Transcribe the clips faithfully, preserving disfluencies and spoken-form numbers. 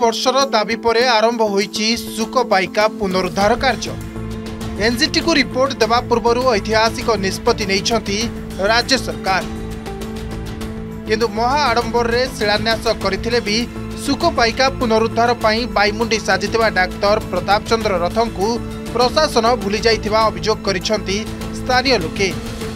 वर्षर दाबी परे आरंभ होईची सुकपाइका पुनरुद्धार कार्य। एनजीटी को रिपोर्ट देवा पूर्व ऐतिहासिक निष्पत्ति नैछंती राज्य सरकार, किंतु महा आडंबर रे शिलान्यास करथिले भी सुकपाइका पुनरुद्धार पई बाईमुंडी साजिथिबा डाक्टर प्रताप चंद्र रथन को प्रशासन भूली जाइथिबा अभियोग करिसंती स्थानीय लोके।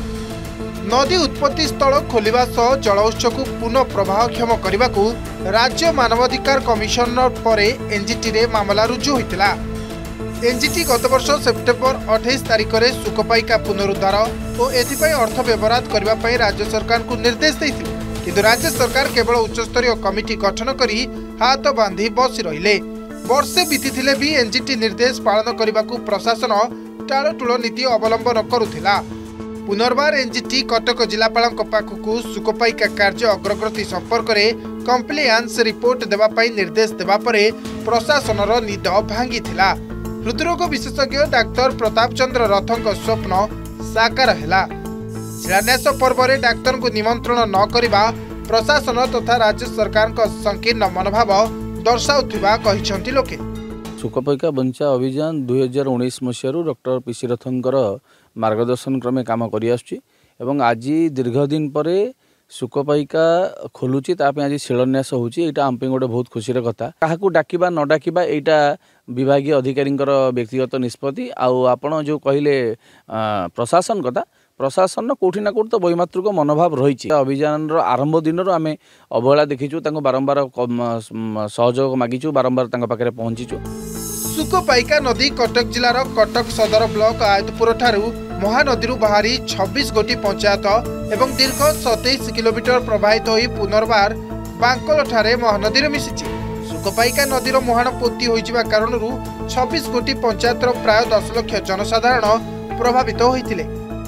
नदी उत्पत्ति स्थल खोलिबा सह जल उत्स को पुनः प्रवाहक्षम करने को राज्य मानवाधिकार कमिशनर परे एनजीटी रे मामला रुजु होइतिला। एनजीटी गत वर्ष सेप्टेम्बर अठाईस तारिख में सुकपाइका पुनरुद्धार और एथिपाई अर्थ व्यवहार करने राज्य सरकार को निर्देश देइथिले, किंतु राज्य सरकार केवल उच्चस्तरीय कमिटी गठन करी हाथ बांधी बसी रहिले। वर्षे बीतीथिले भी एनजीटी निर्देश पालन करने को प्रशासन टाळटुळ नीति अवलंबन करुथिला। पुनर्बार एनजीटी कटक जिलापाल पाखक सुकपाइका कार्य अग्रगति संपर्क में कंप्लेंस रिपोर्ट देवाई निर्देश देवा परे प्रशासनर निद भांगी थिला। हृदरोग विशेषज्ञ डाक्टर प्रताप चंद्र रथन स्वप्न साकार हैला। शिलान्यास पर्व में डाक्तर को निमंत्रण न करिबा प्रशासन तथा राज्य सरकार का संकीर्ण मनोभाव दर्शाउथिबा कहिसंती लोके। सुकपाइका बंचा अभियान दुई हजार उन्नीस मसीह डॉक्टर पीसी रथनकर मार्गदर्शन क्रमे काम करि आसुची एवं आज दीर्घ दिन परे सुकपाइका खोलुची तापे आज शिलान्यास होउची। एटा आम पे गोटे बहुत खुशी कथा। काहाकू डाकिबा न डाकिबा एटा विभागीय अधिकारी व्यक्तिगत निष्पत्ति। आउ आपण जो कहले प्रशासन कथा, प्रशासन कोठी ना कोठी तो वैमातृक मनोभाव रही। अभियान आरंभ दिन आम अवहेला देखीचु, बारंबार सहयोग मागिचु, बारंबार पाखे पहुंचीचु। सुकपाइका नदी कटक जिलार कटक सदर ब्लॉक आयतपुर ठारू महानदी बाहरी छब्बीस गोटी पंचायत एवं दीर्घ सतैश किलोमीटर प्रवाहित हो पुनर्बार बांकल ठारे महानदी मिशिछि। सुकपाइका नदीर मुहाण पोती होइजिबा कारणरू छब्बीस गोटी पंचायतर प्राय दस लाख जनसाधारण प्रभावित होइतिले।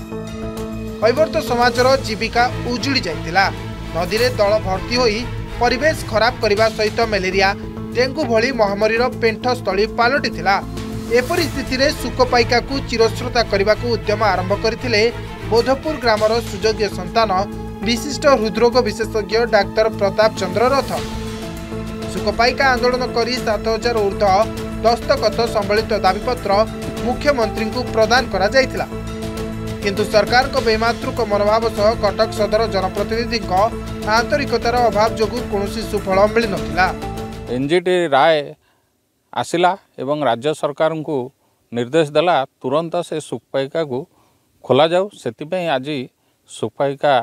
कैवर्त समाजर जीविका उजुड़ी जाइतिला। नदी रे दल भर्ती होई परिवेश खराब करने सहित मलेरिया डेंगू भली महामारी पेंठस्थली पलटि थिला। एपरि स्थिति रे सुकपाइका को चिरश्रोता करने को उद्यम आरंभ करथिले बोधपुर ग्रामर सुयोग्य संतान विशिष्ट हृदरोग विशेषज्ञ डाक्टर प्रताप चंद्र रथ। सुकपाइका आंदोलन करी सात हजार ऊर्ध दस्तखत संबलित दाबीपत्र मुख्यमंत्री को प्रदान करा जायतिला, किंतु सरकार को बेमातृक मनोभाव सह कटक सदर जनप्रतिनिधि आंतरिकतार अभाव जोगु कौनसी सुफल मिल नथिला। एनजीटी राय आसिला एवं राज्य सरकार को निर्देश देला तुरंत से सुकपाइका को खोला जाऊ। सेतिपई आज सुकपाइका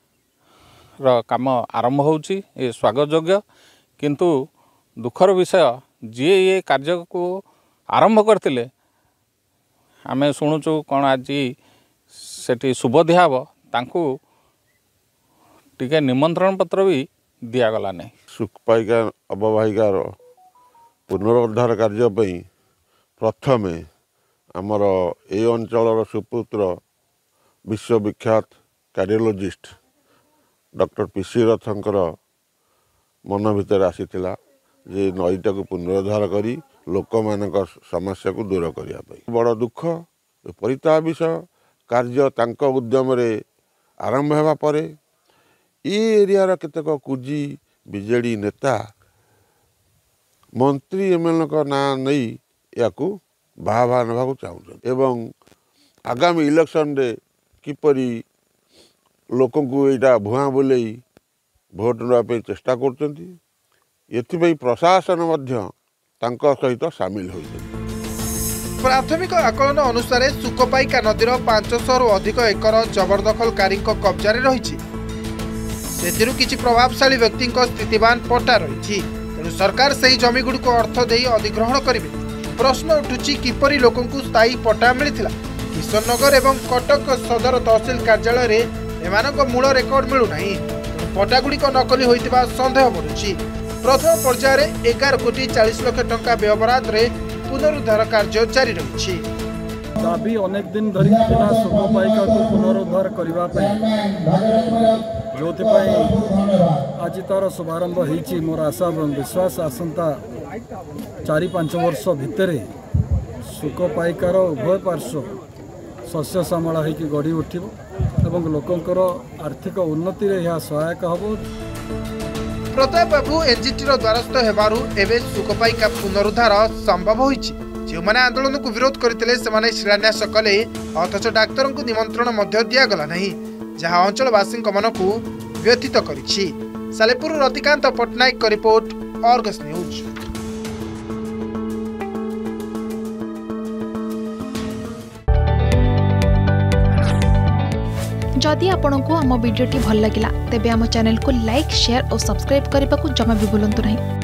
र काम आरंभ होउची, ए स्वागत योग्य। किंतु दुखर विषय जी ये कार्य को आरंभ करथिले आमे शुणुचु कौन आज सेठी शुभ दियाब तांकू टिके निमंत्रण पत्र भी दिगला नहीं। सुकपाइका अववाहिकार पुनरुद्धार कार्य प्रथम आमर ए अंचल सुपुत्र विश्वविख्यात कार्डियोलॉजिस्ट डॉक्टर पीसी रथंकर मन भितर आसीथिला जे नईटा को पुनरुद्धार करी लोक मान समस्या को दूर करने। बड़ दुख परिताप विषय कार्य तांक उद्यम रे आरंभ होगा परे ये एरियार केतेक कुजी बीजेडी नेता मंत्री एमएलए का ना नहीं या बाहा बाहा नवा चाहते एवं आगामी इलेक्शन रे किपरि लोक को यहाँ भुआ बुले भोट नापे चेष्टा कर प्रशासन सहित सामिल हो। प्राथमिक आकलन अनुसार सुकपाइका नदीर पांच सौ अधिक एकर जबरदखलकारी कब्जा रही। किसी प्रभावशाली व्यक्ति स्थितिवान पट्टा रही, तेणु सरकार से जमी गुड़ को अर्थ दे अधिग्रहण करेंगे। प्रश्न उठुची किपरि लोक स्थायी पट्टा मिलता। किशननगर एवं कटक सदर तहसिल कार्यालय में एमानक मूल रेकर्ड मिलूना, पट्टा गुड़िक नकली होता सन्देह बढ़ुची। प्रथम पर्यायर एगार कोटी चालीस लाख टंका व्यवहार पुनरुद्धार कार्य जारी रही। दाबी अनेक दिन धरी सुकपाइका को पुनरुद्धार करने जो आज तार शुभारंभ होती मोर आशा और विश्वास आसंता चारि पांच वर्ष भितर सुकपाइकार उभय पार्श्व शस्य श्यामला होगी गढ़ी उठिब एवं लोकंकर आर्थिक उन्नति यह सहायक हम। प्रताप बाबू एनजीटी द्वारस्थ हेबारु एबे सुखपाइका पुनरुद्धार संभव होइछि। जो माने आंदोलन को विरोध करथिले सेमाने शिलान्यास कले अथच डाक्तर को निमंत्रण मध्य दिया गला नहीं, जहां अंचलवासी मन को व्यथित करिछि। सालेपुर रतिकांत पटनायक का रिपोर्ट, अर्गस न्यूज। जदि आपंक आम भिडी भल लगा तेब आम चैनल को लाइक, शेयर और सब्सक्राइब करने को जमा भी भूलु नहीं।